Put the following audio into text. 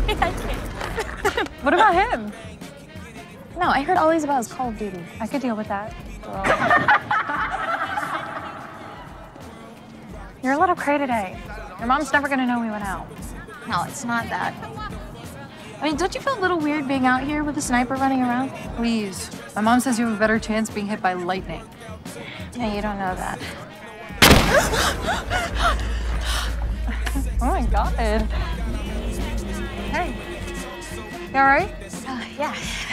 I can't. What about him? No, I heard all he's about is Call of Duty. I could deal with that. You're a little cray today. Your mom's never gonna know we went out. No, it's not that. I mean, don't you feel a little weird being out here with a sniper running around? Please. My mom says you have a better chance being hit by lightning. Yeah, you don't know that. Oh my God. Hey. You all right? Yeah.